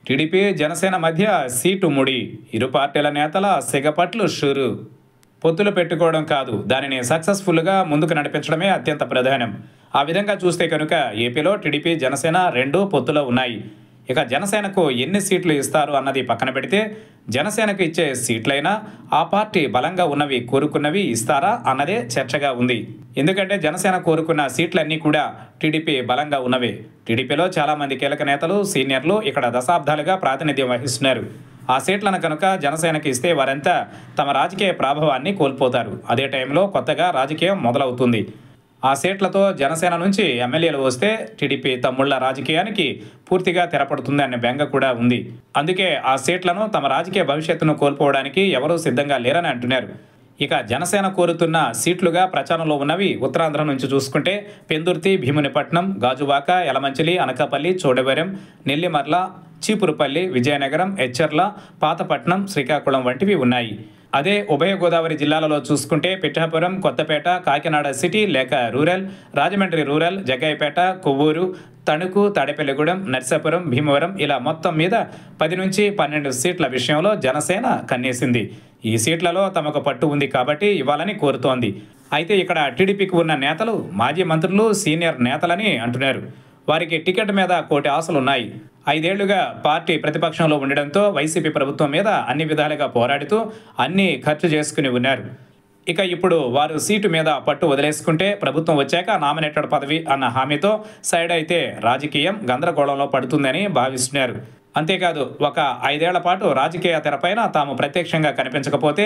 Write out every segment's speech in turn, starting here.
TDP Janasena మధ్య seat ముడి, ఇరు పార్టీల నేతల సిగపట్లు షురు. పొత్తులు పెట్టుకోవడం కాదు, దానిని సక్సెస్ఫుల్గా ముందుకు నడిపించడమే అత్యంత ప్రధానం. ఆ విధంగా చూస్తే కనుక ఏపీలో టీడీపీ జనసేన రెండూ పొత్తులో ఉన్నాయి. ఇక జనసేనకు ఎన్ని సీట్లు ఇస్తారు అన్నది పక్కన పెడితే, జనసేనకు ఇచ్చే సీట్లైనా ఆ పార్టీ బలంగా ఉన్నవి కోరుకున్నవి ఇస్తారా అన్నదే చర్చగా ఉంది. ఎందుకంటే జనసేన కోరుకున్న సీట్లన్నీ కూడా టీడీపీ బలంగా ఉన్నవే. టీడీపీలో చాలామంది కీలక నేతలు, సీనియర్లు ఇక్కడ దశాబ్దాలుగా ప్రాతినిధ్యం వహిస్తున్నారు. ఆ సీట్లను కనుక జనసేనకి ఇస్తే వారంతా తమ రాజకీయ ప్రాభవాన్ని కోల్పోతారు. అదే టైంలో కొత్తగా రాజకీయం మొదలవుతుంది. ఆ సీట్లతో జనసేన నుంచి ఎమ్మెల్యేలు వస్తే టీడీపీ తమ్ముళ్ల రాజకీయానికి పూర్తిగా తెరపడుతుంది అనే బెంగ కూడా ఉంది. అందుకే ఆ సీట్లను తమ రాజకీయ భవిష్యత్తును కోల్పోవడానికి ఎవరూ సిద్ధంగా లేరని అంటున్నారు. ఇక జనసేన కోరుతున్న సీట్లుగా ప్రచారంలో ఉన్నవి ఉత్తరాంధ్ర నుంచి చూసుకుంటే పెందుర్తి, భీమునిపట్నం, గాజువాక, యలమంచిలి, అనకాపల్లి, చోడవరం, నెల్లిమర్ల, చీపురుపల్లి, విజయనగరం, ఎచ్చర్ల, పాతపట్నం, శ్రీకాకుళం వంటివి ఉన్నాయి. అదే ఉభయ గోదావరి జిల్లాలలో చూసుకుంటే పిఠాపురం, కొత్తపేట, కాకినాడ సిటీ లేక రూరల్, రాజమండ్రి రూరల్, జగ్గయ్యపేట, కొవ్వూరు, తణుకు, తాడేపల్లిగూడెం, నర్సాపురం, భీమవరం ఇలా మొత్తం మీద 10 నుంచి 12 సీట్ల విషయంలో జనసేన కన్నేసింది. ఈ సీట్లలో తమకు పట్టు ఉంది కాబట్టి ఇవ్వాలని కోరుతోంది. అయితే ఇక్కడ టీడీపీకి ఉన్న నేతలు మాజీ మంత్రులు, సీనియర్ నేతలని అంటున్నారు. వారికి టికెట్ మీద కోటి ఆశలున్నాయి. 5 ఏళ్లుగా పార్టీ ప్రతిపక్షంలో ఉండడంతో వైసీపీ ప్రభుత్వం మీద అన్ని విధాలుగా పోరాడుతూ అన్నీ ఖర్చు చేసుకుని ఉన్నారు. ఇక ఇప్పుడు వారు సీటు మీద పట్టు వదిలేసుకుంటే ప్రభుత్వం వచ్చాక నామినేటెడ్ పదవి అన్న హామీతో సైడ్ అయితే రాజకీయం గందరగోళంలో పడుతుందని భావిస్తున్నారు. అంతేకాదు, ఒక 5 ఏళ్ల పాటు రాజకీయ తెరపైన తాము ప్రత్యక్షంగా కనిపించకపోతే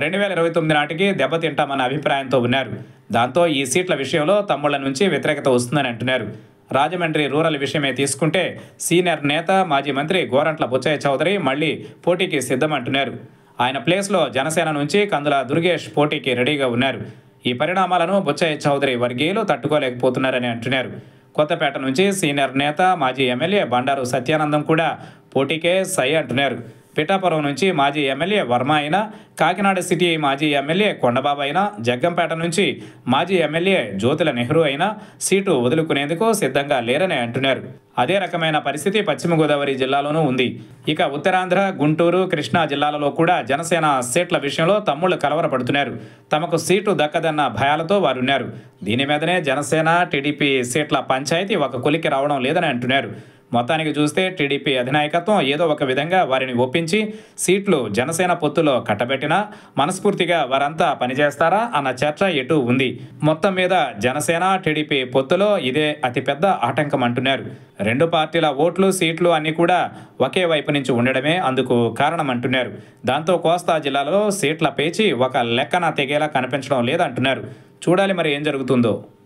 2029 నాటికి దెబ్బతింటామన్న అభిప్రాయంతో ఉన్నారు. దాంతో ఈ సీట్ల విషయంలో తమ్ముళ్ల నుంచి వ్యతిరేకత వస్తుందని అంటున్నారు. రాజమండ్రి రూరల్ విషయమే తీసుకుంటే సీనియర్ నేత, మాజీ మంత్రి గోరంట్ల బుచ్చయ్య చౌదరి మళ్లీ పోటీకి సిద్ధమంటున్నారు. ఆయన ప్లేస్లో జనసేన నుంచి కందుల దుర్గేష్ పోటీకి రెడీగా ఉన్నారు. ఈ పరిణామాలను బుచ్చయ్య చౌదరి వర్గీయులు తట్టుకోలేకపోతున్నారని అంటున్నారు. కొత్తపేట నుంచి సీనియర్ నేత, మాజీ ఎమ్మెల్యే బండారు సత్యానందం కూడా పోటీకే సై అంటున్నారు. పిఠాపురం నుంచి మాజీ ఎమ్మెల్యే వర్మ అయినా, కాకినాడ సిటీ మాజీ ఎమ్మెల్యే కొండబాబు అయినా, జగ్గంపేట నుంచి మాజీ ఎమ్మెల్యే జ్యోతుల నెహ్రూ అయినా సీటు వదులుకునేందుకు సిద్ధంగా లేరని అంటున్నారు. అదే రకమైన పరిస్థితి పశ్చిమ గోదావరి జిల్లాలోనూ ఉంది. ఇక ఉత్తరాంధ్ర, గుంటూరు, కృష్ణా జిల్లాలలో కూడా జనసేన సీట్ల విషయంలో తమ్ముళ్లు కలవరపడుతున్నారు. తమకు సీటు దక్కదన్న భయాలతో వారున్నారు. దీని మీదనే జనసేన, టీడీపీ సీట్ల పంచాయతీ ఒక కొలికి రావడం లేదని అంటున్నారు. మొత్తానికి చూస్తే టీడీపీ అధినాయకత్వం ఏదో ఒక విధంగా వారిని ఒప్పించి సీట్లు జనసేన పొత్తులో కట్టబెట్టినా మనస్ఫూర్తిగా వారంతా పనిచేస్తారా అన్న చర్చ ఎటు ఉంది. మొత్తం మీద జనసేన, టీడీపీ పొత్తులో ఇదే అతిపెద్ద ఆటంకం అంటున్నారు. రెండు పార్టీల ఓట్లు, సీట్లు అన్నీ కూడా ఒకే వైపు నుంచి ఉండడమే అందుకు కారణం అంటున్నారు. దాంతో కోస్తా జిల్లాలో సీట్ల పేచి ఒక లెక్కన తెగేలా కనిపించడం లేదంటున్నారు. చూడాలి మరి ఏం జరుగుతుందో.